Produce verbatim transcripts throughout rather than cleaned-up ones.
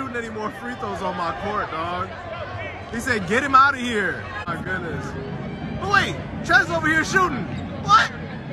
shooting any more free throws on my court, dog. He said, get him out of here. My goodness. But wait, Trez over here shooting. What?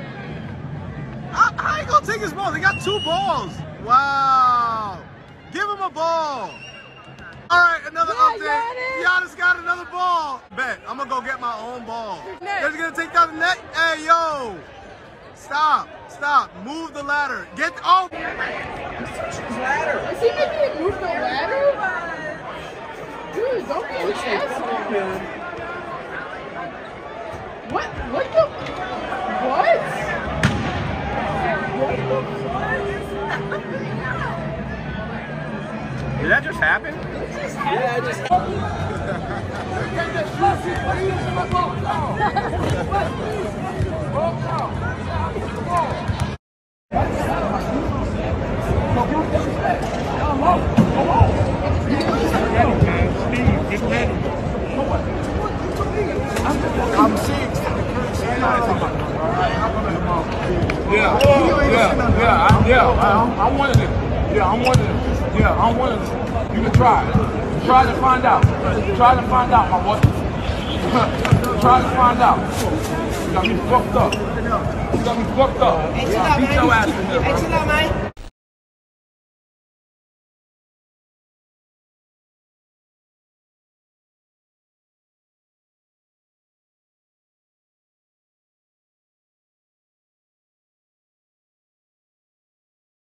I, I ain't gonna take his ball. They got two balls. Wow. Give him a ball. All right, another yeah, update. Giannis. Giannis got another ball. Bet, I'm gonna go get my own ball. They're gonna take down the net. Hey, yo. Stop, stop. Move the ladder. Get, oh. Ladder. Is he making it move the ladder? Dude, don't be an asshole. What? What the? What? What the fuck? Did that just happen? It just happened. Yeah, it just happened. I'm seeing. Yeah, yeah, yeah, I, yeah. I, I'm one of them. Yeah, I'm one of them. Yeah, I'm one of them. You can try. Try to find out. Try to find out, my boy. Try to find out. You got me fucked up. You got me fucked up. Hey, chill out, man. Hey, chill out, man.